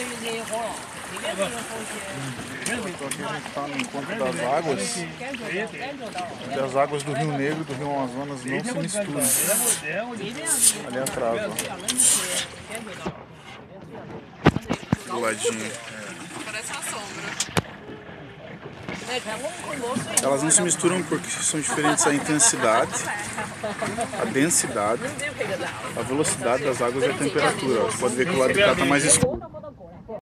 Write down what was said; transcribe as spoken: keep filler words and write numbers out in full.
Aqui a gente está no encontro das águas, onde as águas do Rio Negro e do Rio Amazonas não se misturam. Ali atrás, ó. Do ladinho. Parece uma sombra. Elas não se misturam porque são diferentes a intensidade, a densidade, a velocidade das águas e a temperatura. Você pode ver que o lado de cá está mais escuro.